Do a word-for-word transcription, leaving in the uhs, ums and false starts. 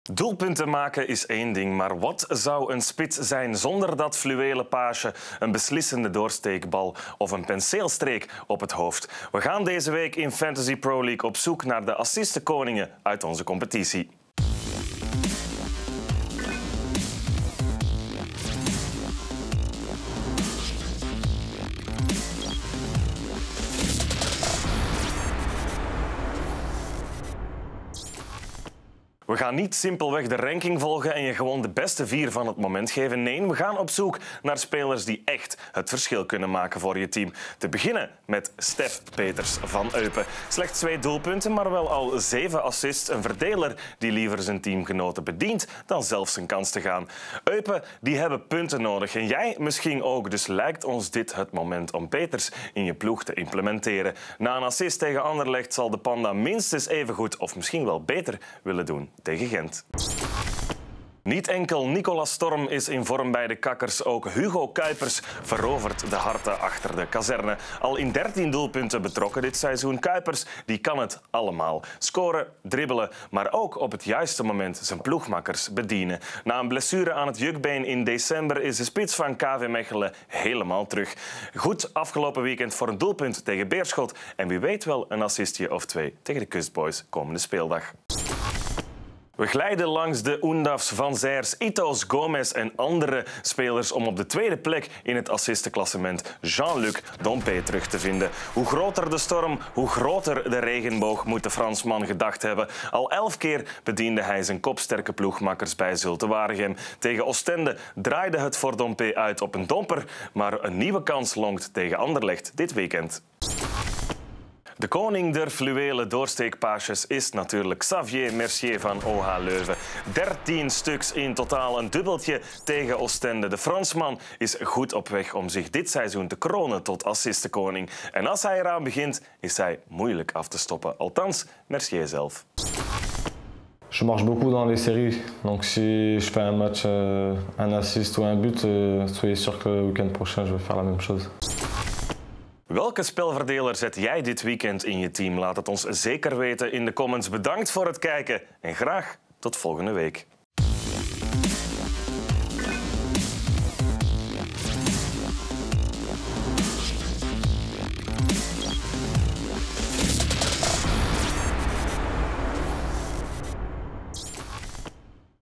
Doelpunten maken is één ding, maar wat zou een spits zijn zonder dat fluwelen paasje, een beslissende doorsteekbal of een penseelstreek op het hoofd? We gaan deze week in Fantasy Pro League op zoek naar de assistenkoningen uit onze competitie. We gaan niet simpelweg de ranking volgen en je gewoon de beste vier van het moment geven. Nee, we gaan op zoek naar spelers die echt het verschil kunnen maken voor je team. Te beginnen met Stef Peters van Eupen. Slechts twee doelpunten, maar wel al zeven assists. Een verdeler die liever zijn teamgenoten bedient dan zelf zijn kans te gaan. Eupen die hebben punten nodig en jij misschien ook. Dus lijkt ons dit het moment om Peters in je ploeg te implementeren. Na een assist tegen Anderlecht zal de Panda minstens even goed of misschien wel beter willen doen tegen Gent. Niet enkel Nicolas Storm is in vorm bij de Kakkers, ook Hugo Kuipers verovert de harten achter de kazerne. Al in dertien doelpunten betrokken dit seizoen. Kuipers die kan het allemaal. Scoren, dribbelen, maar ook op het juiste moment zijn ploegmakkers bedienen. Na een blessure aan het jukbeen in december is de spits van K V Mechelen helemaal terug. Goed afgelopen weekend voor een doelpunt tegen Beerschot en wie weet wel een assistje of twee tegen de Kustboys komende speeldag. We glijden langs de Oendafs, Van Zijrs, Ito's, Gomez en andere spelers om op de tweede plek in het assistenklassement Jean-Luc Dompe terug te vinden. Hoe groter de storm, hoe groter de regenboog, moet de Fransman gedacht hebben. Al elf keer bediende hij zijn kopsterke ploegmakkers bij Zulte Waregem. Tegen Oostende draaide het voor Dompe uit op een domper, maar een nieuwe kans lonkt tegen Anderlecht dit weekend. De koning der fluwelen doorsteekpaasjes is natuurlijk Xavier Mercier van O H Leuven. dertien stuks in totaal, een dubbeltje tegen Oostende. De Fransman is goed op weg om zich dit seizoen te kronen tot assistenkoning. En als hij eraan begint, is hij moeilijk af te stoppen. Althans, Mercier zelf. Je marche beaucoup dans les séries, donc si je fais un match, euh, un assist ou un but, euh, soyez sûr que le week-end prochain je vais faire la même chose. Welke spelverdeler zet jij dit weekend in je team? Laat het ons zeker weten in de comments. Bedankt voor het kijken en graag tot volgende week.